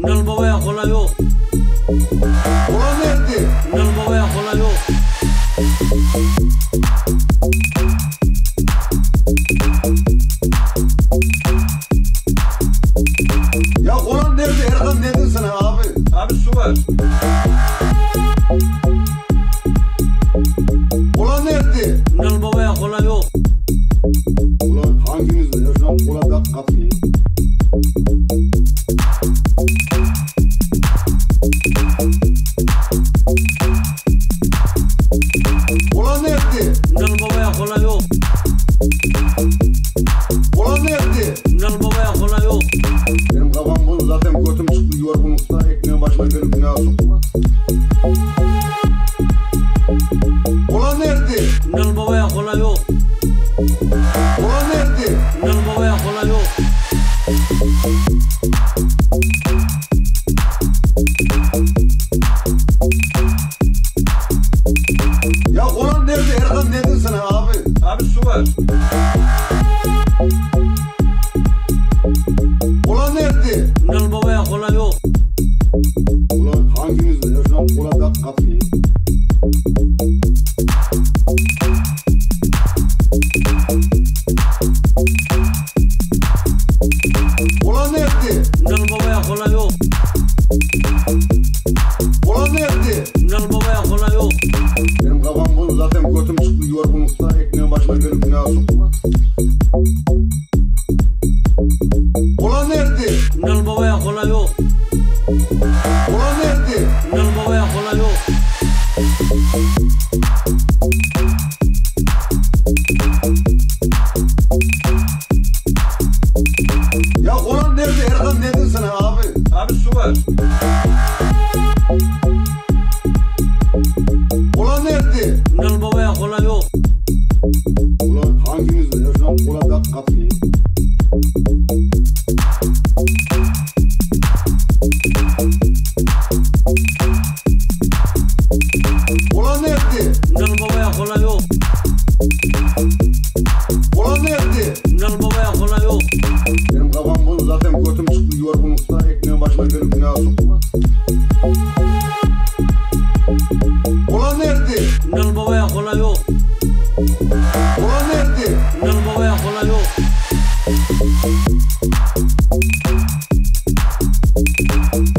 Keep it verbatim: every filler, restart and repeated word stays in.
Ünal babaya kola yok. Kola nerede? Ünal babaya kola yok. Ya kola nerede? Erkan dedin sana abi. Abi su var. Kola nerede? Ünal babaya kola yok. Ulan hanginiz de Erkan kola da kapıyı? Kola nerede? Ünal babaya kola yok. Kola nerede? Ünal babaya kola yok. Benim kafam bozuldu zaten götüm çıktı yorgunlukta ekmeğin başıma gelip günah sokma. Kola nerede? Ünal babaya kola yok. Kola nerede? Ünal babaya kola yok. Ya kola nerede? Erkan dedin sana abi. Abi su var. Kola nerede? Ünal babaya kola yok. Ulan hanginiz de Erkan kola da kapıyı? Kola nerede? Ünal babaya kola yok. Kola nerede? Ünal babaya kola yok. Benim kafam bozuldu zaten götüm çıktı yorgunlukta ekmeğin başıma gelip günah sokma. Kola nerede? Ünal babaya kola yok. Kola nerede? Ünal babaya kola yok. Ya kola nerede? Erkan dedin sana abi. Abi su var. Kola nerede? Ünal babaya kola yok. Ulan hanginiz de Erkan kola da kapıyı? Kola nerede? Ünal babaya kola yok. Kola nerede? Ünal babaya kola yok. Benim kafam bozuldu zaten götüm çıktı yorgunlukta ekmeğin başıma gelip günah sokma. Kola nerede? Ünal babaya kola yok. Kola nerede? Ünal babaya kola yok.